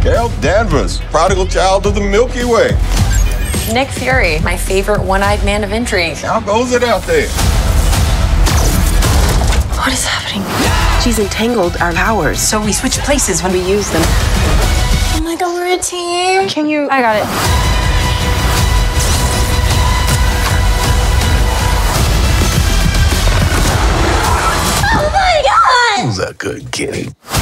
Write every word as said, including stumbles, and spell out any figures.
Carol Danvers, prodigal child of the Milky Way. Nick Fury, my favorite one-eyed man of intrigue. How goes it out there? What is happening? She's entangled our powers, so we switch places when we use them. Oh my god, we're a team. Can you? I got it. Oh my god! Who's that good kitty?